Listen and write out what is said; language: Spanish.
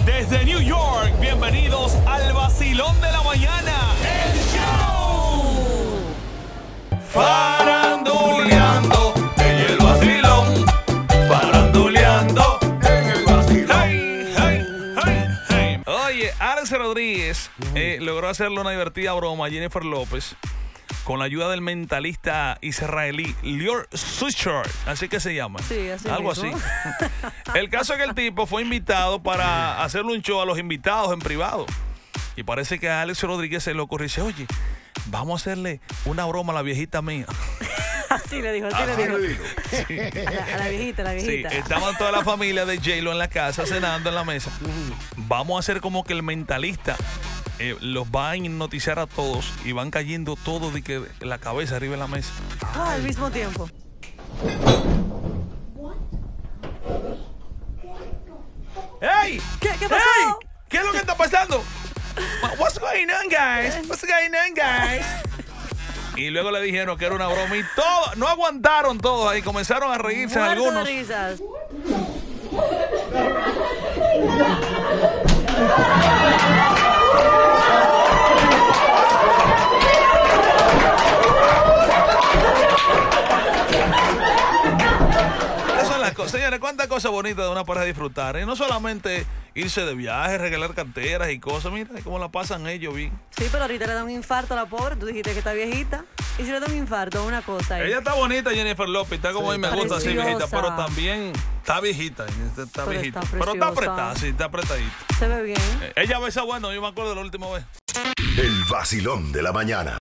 Desde New York, bienvenidos al Vacilón de la Mañana. ¡El show! Faranduleando en el vacilón. Faranduleando en el vacilón. Hey, hey, hey, hey. Oye, Alex Rodríguez logró hacerle una divertida broma a Jennifer López con la ayuda del mentalista israelí Lior Suchard, así que se llama. Sí, así algo mismo. así. El caso es que el tipo fue invitado para hacerle un show a los invitados en privado. Y parece que a Alex Rodríguez se le ocurrió y dice, oye, vamos a hacerle una broma a la viejita mía. Así le dijo, así le dijo. A la viejita, la viejita. Sí, estaban toda la familia de J-Lo en la casa cenando en la mesa. Vamos a hacer como que el mentalista los va a hipnotizar a todos y van cayendo todos de que la cabeza arriba de la mesa. Al mismo tiempo. ¡Ey! ¿Qué pasó? ¡Ey! ¿Qué es lo que está pasando? What's going on, guys? What's going on, guys? Y luego le dijeron que era una broma y todos, no aguantaron todos ahí, comenzaron a reírse Muerto algunos. de risas. Esas son las cosas. Señores, cuántas cosas bonitas de una pareja disfrutar. Y no solamente irse de viaje, regalar carteras y cosas. Mira cómo la pasan ellos bien. Sí, pero ahorita le da un infarto a la pobre. Tú dijiste que está viejita. Y si le da un infarto, una cosa ahí. Ella está bonita, Jennifer López, está como a mí me gusta así, preciosa. viejita, pero también está viejita. Está Pero viejita. está Pero está preciosa. apretada, sí, está apretadita. Se ve bien. Ella besa bueno, yo me acuerdo de la última vez. El vacilón de la mañana.